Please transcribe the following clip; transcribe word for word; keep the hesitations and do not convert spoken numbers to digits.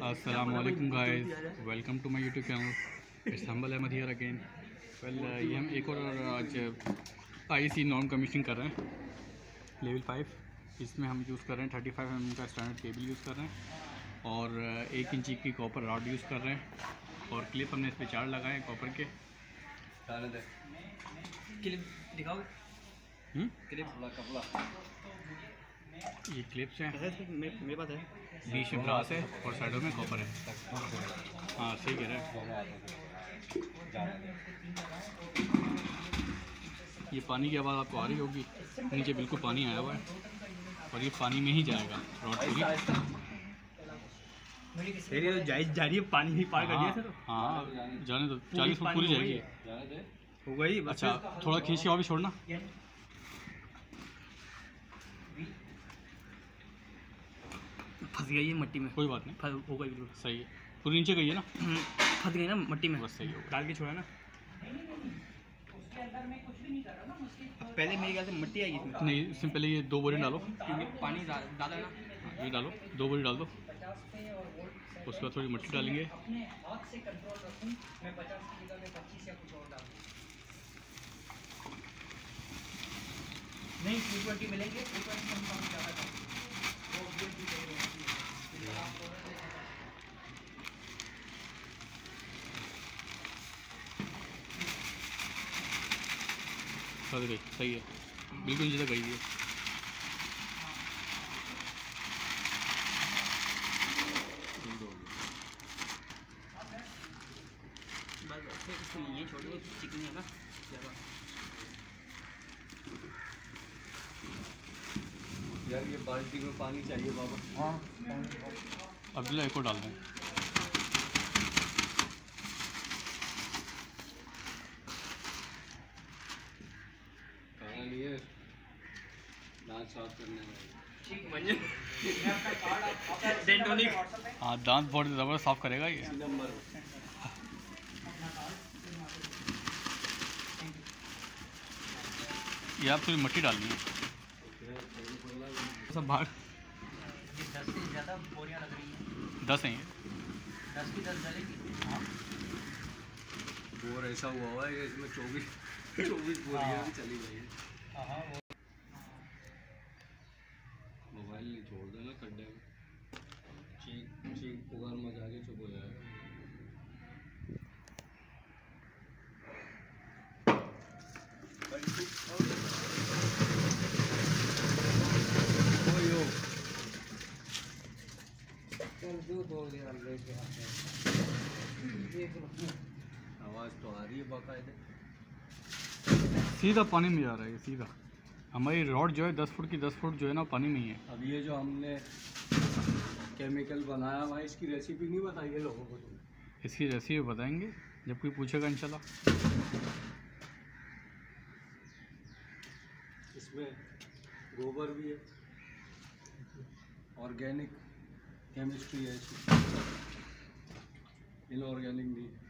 अस्सलामुअलैकुम guys, welcome to my YouTube channel. It's humble Ahmed here again. Well ये हम एक और आज आईईसी नॉर्म कमीशनिंग कर रहे हैं लेवल फाइव। इसमें हम यूज़ कर रहे हैं थर्टी फाइव एम एम का स्टैंडर्ड केबल यूज़ कर रहे हैं और एक इंची की कॉपर रॉड यूज़ कर रहे हैं और क्लिप हमने इस पर चार लगाए हैं कॉपर के। क्लिप दिखाओगे? क्लिप ये क्लिप्स हैं, मेरे पास है। बीच में ब्रास है और साइडों में कॉपर है। हाँ सही कह रहे हैं। ये पानी की आवाज़ आपको आ रही होगी, नीचे बिल्कुल पानी आया हुआ है और ये पानी में ही जाएगा रॉड पूरी। तेरी तो जायज जा रही है, पानी ही पार कर दिया सर। हाँ जाने दो, चालीस फुट पूरी जाएगी हो गई। अच्छा थोड़ा खींच के और भी छोड़ना। फंस गई है मट्टी में। कोई बात नहीं, हो गई बिल्कुल सही है। पूरी नीचे गई है ना, फंस गई ना मट्टी में, बस सही हो। डाल के छोड़ा ना। पहले मेरे ख्याल से मट्टी आएगी इसमें। नहीं, इसमें पहले ये दो बोरी डालो, पानी डाला ना, ये डालो, दो बोरी डाल दो। उसके बाद थोड़ी मट्टी डालेंगे। नहीं टू ट्वेंटी मिलेंगे, टू ट्वेंटी हम काम ज़्यादा करें। गई सही है, बिल्कुल नीचे तक गई है। ये छोड़ो, चिकनी है ना ज़्यादा। यार ये बाल्टी में पानी चाहिए बाबा। हाँ अब्दुल्ला एक और डाल दें। कहाँ लिए दांत साफ करने हाँ दांत बहुत ज़बरदस्त साफ करेगा ये। नंबर ये आप थोड़ी मट्टी डालनी है सब बाहर। दस से ज़्यादा बोरियां लग रही हैं। दस हैं ये, दस की दस डालेगी। हाँ बोर ऐसा हुआ हुआ है कि इसमें चौबीस चौबीस बोरियां भी चली गई है। मोबाइल नहीं छोड़ देना खड्डे में, चीख चीख पुकार मचा के चुप हो जाएगा। आवाज़ तो आ रही है बाकायदे, सीधा पानी में जा रहा है ये सीधा। हमारी रॉड जो है दस फुट की दस फुट जो है ना पानी में ही है। अब ये जो हमने केमिकल बनाया हुआ है इसकी रेसिपी नहीं बताई है लोगों को तुमने? इसकी रेसिपी बताएंगे जब कोई पूछेगा इंशाल्लाह। इसमें गोबर भी है, ऑर्गेनिक केमिस्ट्री है इसमें, इनऑर्गेनिक भी।